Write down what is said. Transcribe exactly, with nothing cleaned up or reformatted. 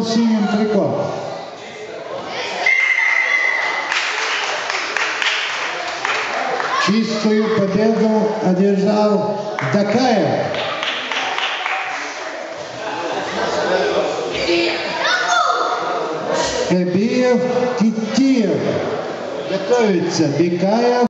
темно-синем трико. Чистую победу одержал Дакаев. Кабиев, Титиев. Готовится Бекаев.